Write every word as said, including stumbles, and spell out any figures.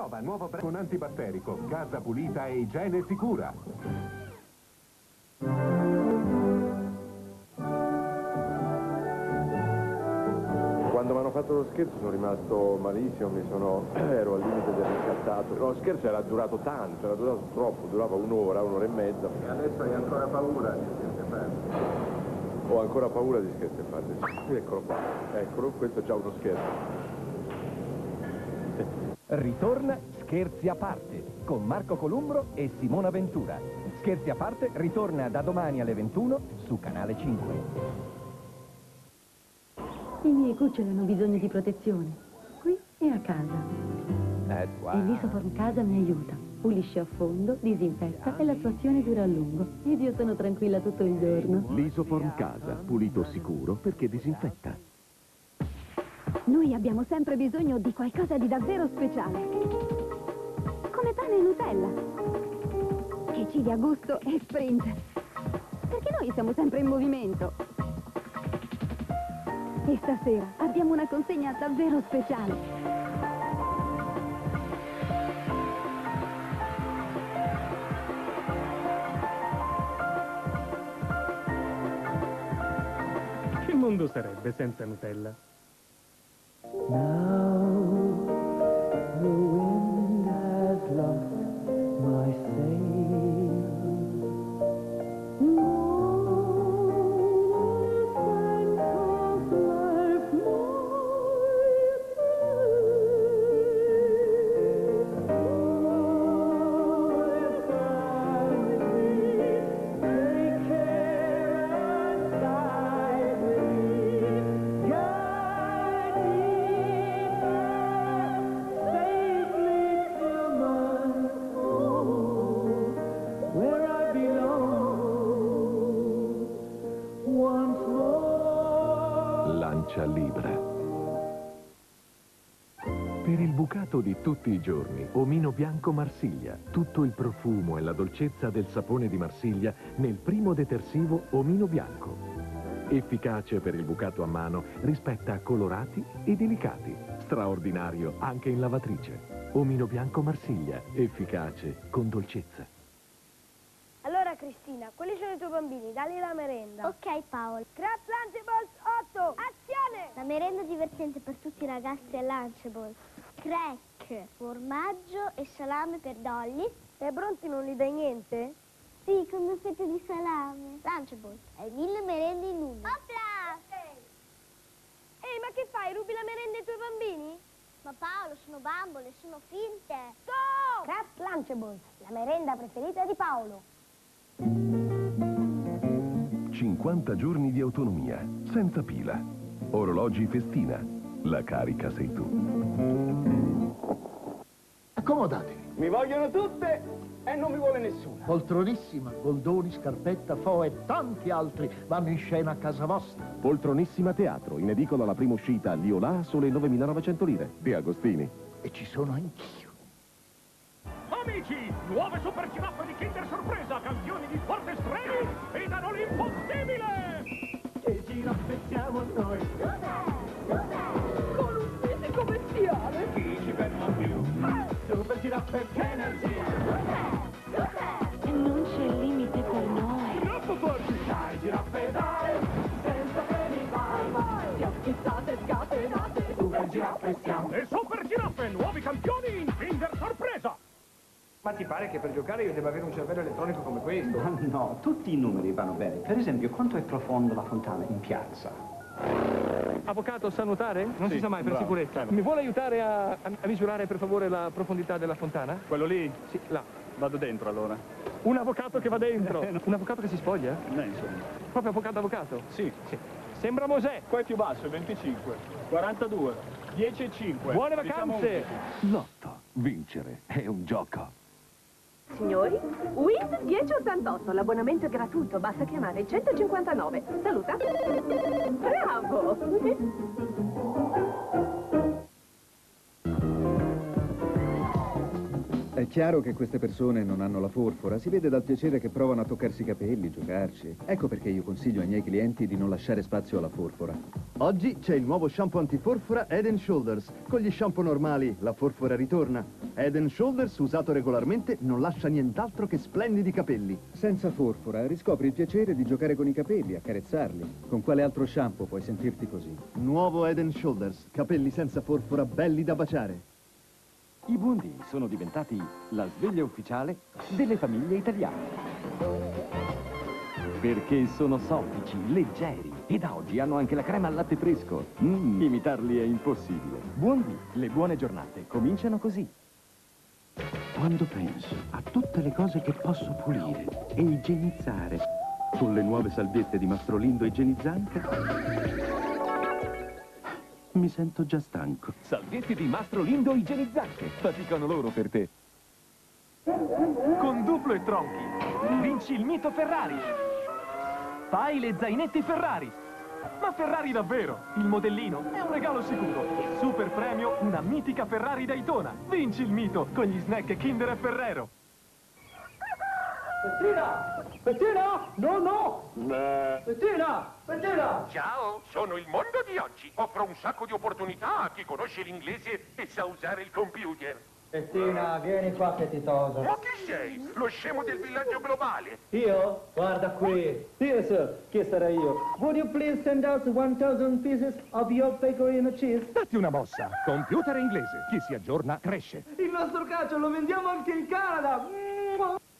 Prova nuovo pre- con antibatterico, casa pulita e igiene sicura. Quando mi hanno fatto lo scherzo sono rimasto malissimo, mi sono... ero al limite del riscattato. Lo scherzo era durato tanto, era durato troppo, durava un'ora, un'ora e mezza. E adesso hai ancora paura di scherzi farti? Ho ancora paura di scherzi farti. Eccolo qua, eccolo, questo è già uno scherzo. Ritorna Scherzi a parte con Marco Columbro e Simona Ventura. Scherzi a parte ritorna da domani alle ventuno su Canale cinque. I miei cuccioli hanno bisogno di protezione, qui e a casa. That's wow. E l'Isoform Casa mi aiuta. Pulisce a fondo, disinfetta e la sua azione dura a lungo. Ed io sono tranquilla tutto il giorno. L'Isoform Casa, pulito sicuro perché disinfetta. Noi abbiamo sempre bisogno di qualcosa di davvero speciale. Come pane e Nutella. Che ci dia gusto e sprint. Perché noi siamo sempre in movimento. E stasera abbiamo una consegna davvero speciale. Che mondo sarebbe senza Nutella? Now the wind has lost my sail. Lancia Libra. Per il bucato di tutti i giorni, Omino Bianco Marsiglia. Tutto il profumo e la dolcezza del sapone di Marsiglia nel primo detersivo Omino Bianco. Efficace per il bucato a mano, rispetta colorati e delicati. Straordinario anche in lavatrice. Omino Bianco Marsiglia, efficace con dolcezza. Allora Cristina, quali sono i tuoi bambini? Dali la merenda. Ok Paolo. Crab Lunchables otto, azione! La merenda divertente per tutti i ragazzi è Lunchables. Crack, formaggio e salame per Dolly. E ai Bronzi non gli dai niente? Sì, con due fette di salame. Lunchables, hai mille merende in uno. Opla! Ehi, ma che fai? Rubi la merenda ai tuoi bambini? Ma Paolo, sono bambole, sono finte. Stop! Kraft Lunchables, la merenda preferita di Paolo. cinquanta giorni di autonomia, senza pila. Orologi Festina. La carica sei tu. Accomodatevi. Mi vogliono tutte e non mi vuole nessuno. Poltronissima, Goldoni, Scarpetta, Fo e tanti altri vanno in scena a casa vostra. Poltronissima Teatro, in edicola la prima uscita a Liolà, sole novemilanovecento lire. De Agostini. E ci sono anch'io. Amici, nuove super giraffe di Kinder Sorpresa, campioni di sport estremi, sfidano l'impossibile! Che giraffe siamo noi? Dov'è? Dov'è? Con un fisico bestiale! Chi ci ferma più? Super giraffe, che energia! Dov'è? Dov'è? Non c'è limite per noi. Troppo forti! Dai, giraffe, dai! Senza freni, vai, vai! Siamo fissate, scatenate! Super giraffe siamo! Le super giraffe, nuovi campioni in Kinder Sorpresa! Ma ti pare che per giocare io debba avere un cervello elettronico come questo? Ma no, tutti i numeri vanno bene. Per esempio, quanto è profonda la fontana in piazza? Avvocato, sa nuotare? Non Sì, si sa mai, per bravo, sicurezza. calma. Mi vuole aiutare a, a, a misurare, per favore, la profondità della fontana? Quello lì? Sì, là. Vado dentro allora. Un avvocato che va dentro. Eh, no. Un avvocato che si spoglia? Eh, insomma. Proprio avvocato avvocato? Sì. Sì. Sembra Mosè. Qua è più basso, è venticinque. quarantadue. dieci e cinque. Buone Diciamo vacanze! Lotto. Vincere è un gioco. Signori, Wind dieci ottantotto, l'abbonamento è gratuito, basta chiamare centocinquantanove. Saluta. Bravo! È È chiaro che queste persone non hanno la forfora, si vede dal piacere che provano a toccarsi i capelli, giocarci. Ecco perché io consiglio ai miei clienti di non lasciare spazio alla forfora. Oggi c'è il nuovo shampoo antiforfora Head and Shoulders. Con gli shampoo normali la forfora ritorna. Head and Shoulders, usato regolarmente, non lascia nient'altro che splendidi capelli. Senza forfora riscopri il piacere di giocare con i capelli, accarezzarli. Con quale altro shampoo puoi sentirti così? Nuovo Head and Shoulders, capelli senza forfora, belli da baciare. I Buondì sono diventati la sveglia ufficiale delle famiglie italiane. Perché sono soffici, leggeri e da oggi hanno anche la crema al latte fresco. Mm, imitarli è impossibile. Buondì, le buone giornate cominciano così. Quando penso a tutte le cose che posso pulire e igienizzare con le nuove salviette di Mastrolindo igienizzante, mi sento già stanco. Salvietti di Mastrolindo igienizzante. Faticano loro per te. Con duplo e tronchi vinci il mito Ferrari. Fai le zainetti Ferrari. Ma Ferrari davvero? Il modellino è un regalo sicuro. Il super premio, una mitica Ferrari Daytona. Vinci il mito con gli snack Kinder e Ferrero. Bettina! Bettina! No, no! Bettina! Bettina! Ciao, sono il mondo di oggi. Offro un sacco di opportunità a chi conosce l'inglese e sa usare il computer. Bettina, vieni qua che ti toso. Ma chi sei? Lo scemo del villaggio globale? Io? Guarda qui. Yes, sir. Chi sarei io? Would you please send out one thousand pieces of your pecorino cheese? Datti una mossa. Computer inglese. Chi si aggiorna cresce. Il nostro calcio lo vendiamo anche in Canada.